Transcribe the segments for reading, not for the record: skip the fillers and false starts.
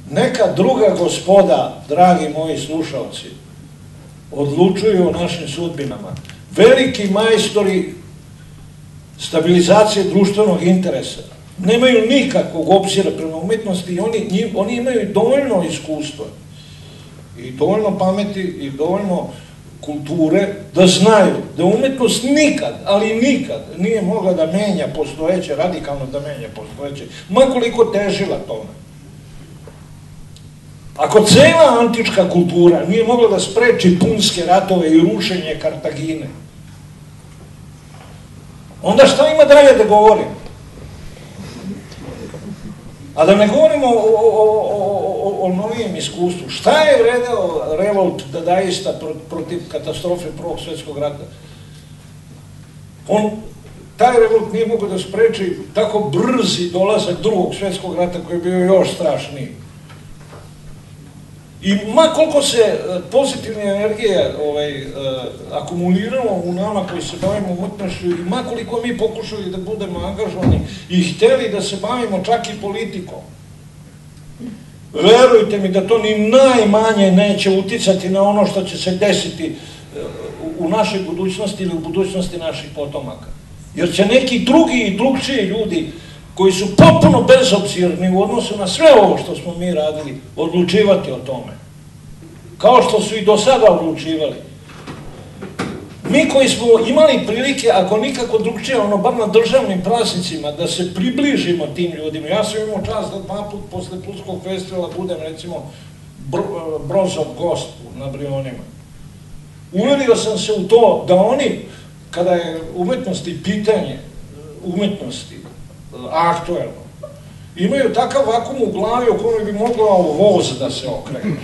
neka druga gospoda, dragi moji slušalci, odlučuju o našim sudbinama. Veliki majstori stabilizacije društvenog interesa nemaju nikakvog obzira prema umetnosti i oni imaju dovoljno iskustva i dovoljno pameti i dovoljno kulture da znaju da umetnost nikad, ali nikad nije mogla da menja postojeće, radikalno da menja postojeće, makoliko težila tome. Ako cela antička kultura nije mogla da spreči punske ratove i rušenje Kartagine, onda šta ima dalje da govorim? A da ne govorimo o novijem iskustvu. Šta je vredeo revolt dadaista protiv katastrofe Prvog svjetskog rata? Taj revolt nije mogao da spreči tako brzi dolazak Drugog svjetskog rata koji je bio još strašniji. I makoliko se pozitivne energije akumuliralo u nama koji se bavimo umetnošću i makoliko mi pokušali da budemo angažovani i hteli da se bavimo čak i politikom, verujte mi da to ni najmanje neće uticati na ono što će se desiti u našoj budućnosti ili u budućnosti naših potomaka. Jer će neki drugi i drugčiji ljudi koji su potpuno bezobzirni u odnosu na sve ovo što smo mi radili, odlučivati o tome. Kao što su i do sada odlučivali. Mi koji smo imali prilike, ako nikako drugčije, bar na državnim praznicima, da se približimo tim ljudima. Ja sam imao čast da 2 puta posle Pulskog festivala budem, recimo, Brozov gost na Brionima. Uverio sam se u to da oni, kada je umetnost i pitanje umetnosti aktuelno, imaju takav vakum u glavi o kojoj bi mogao voz da se okrene.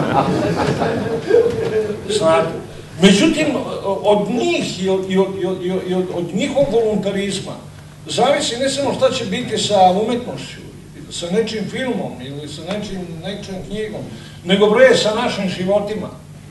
Međutim, od njih i od njihovog voluntarizma zavisi ne samo šta će biti sa umetnošću, sa nečim filmom ili sa nečim knjigom, nego bre sa našim životima,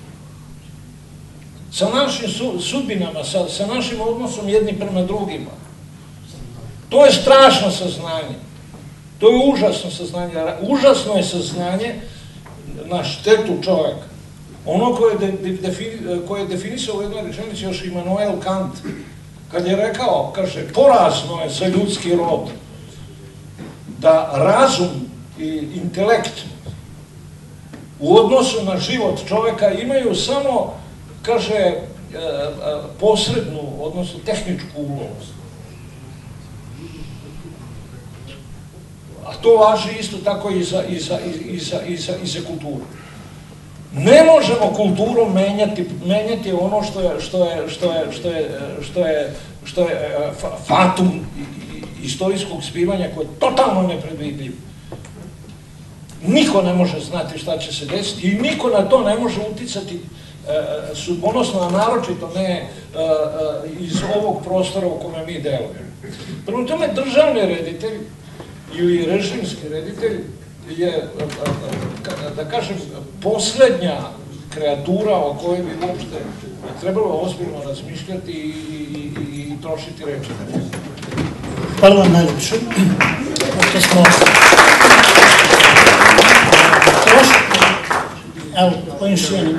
sa našim sudbinama, sa našim odnosom jedni prema drugima. To je strašno saznanje. To je užasno saznanje. Užasno je saznanje na štetu čoveka. Ono koje je definisao u jednoj rečenici još Immanuel Kant, kad je rekao, kaže, porazno je za ljudski rod da razum i intelekt u odnosu na život čoveka imaju samo, kaže, posrednu, odnosno tehničku ulogu. A to važi isto tako i za kulturu. Ne možemo kulturom menjati ono što je fatum istorijskog zbivanja koje je totalno nepredvidljivo. Niko ne može znati šta će se desiti i niko na to ne može uticati sudbonosno, a naročito ne iz ovog prostora u kome mi delujemo. Prema tome, državni reditelj ili režimski reditelj je, da kažem, poslednja kreatura o kojoj bi uopšte trebalo ozbiljno razmišljati i trošiti reči. Hvala vam najljepše. Pošto smo evo, ovim šijenim.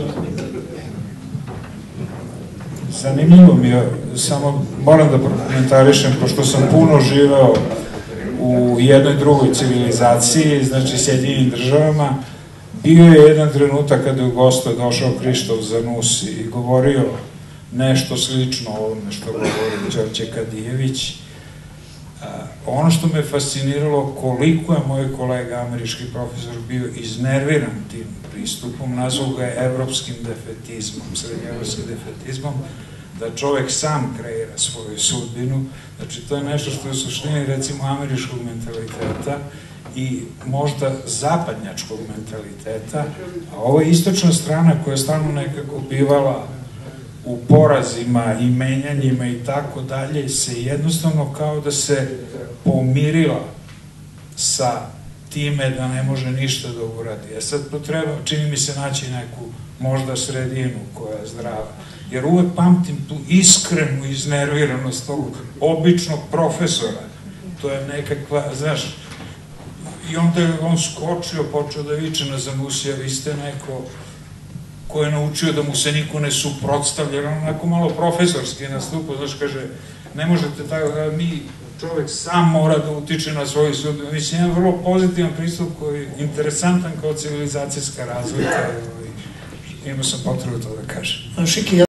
Zanimljivo mi je, samo moram da prokomentarišem, pošto sam puno živeo u jednoj drugoj civilizaciji, znači Sjedinjenim državama, bio je jedan trenutak kada je u goste došao Krištof Zanus i govorio nešto slično o ovome što govori Đorđe Kadijević. Ono što me fasciniralo, koliko je moj kolega, američki profesor, bio iznerviran tim pristupom, nazvao ga je evropskim defetizmom, srednjeevropskim defetizmom, da čovek sam kreira svoju sudbinu. Znači, to je nešto što je u suštini, recimo, američkog mentaliteta i možda zapadnjačkog mentaliteta, a ova istočna strana koja je stalno nekako bivala u porazima i menjanjima i tako dalje, se jednostavno kao da se pomirila sa time da ne može ništa da uradi. Sad to treba, čini mi se, naći neku možda sredinu koja je zdrava. Jer uvek pamtim tu iskrenu iznerviranost tog običnog profesora. To je nekakva, znaš, I onda je on skočio, počeo da viče na Zanusija, vi ste neko ko je naučio da mu se niko ne suprotstavlja, jer on onako malo profesorski nastupo, znaš, kaže, ne možete tako, čovek sam mora da utiče na svoju sudbinu. Mislim, jedan vrlo pozitivan pristup koji je interesantan kao civilizacijska razlika. Imao sam potrebu to da kažem. Šiki,